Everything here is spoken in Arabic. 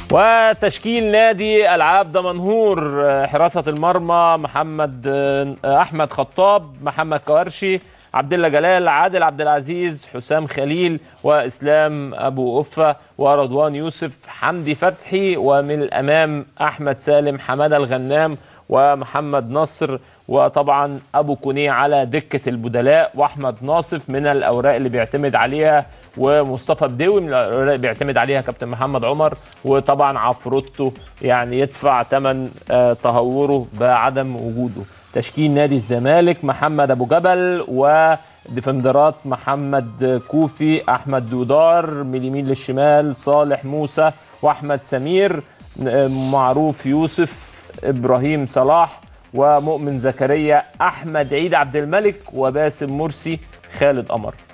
وتشكيل نادي العاب دمنهور: حراسه المرمى احمد خطاب، محمد كوارشي، عبد الله جلال، عادل عبد العزيز، حسام خليل، واسلام ابو أفة، ورضوان يوسف، حمدي فتحي، ومن الامام احمد سالم، حماده الغنام، ومحمد نصر، وطبعا ابو كونيه على دكه البدلاء، واحمد ناصف من الاوراق اللي بيعتمد عليها، ومصطفى بدوي من الاوراق اللي بيعتمد عليها كابتن محمد عمر، وطبعا عفروتو يعني يدفع ثمن تهوره بعدم وجوده. تشكيل نادي الزمالك: محمد ابو جبل، وديفندرات محمد كوفي، احمد دودار، من اليمين للشمال صالح موسى واحمد سمير، معروف يوسف، ابراهيم صلاح، ومؤمن زكريا، احمد عيد عبد الملك، وباسم مرسي، خالد قمر.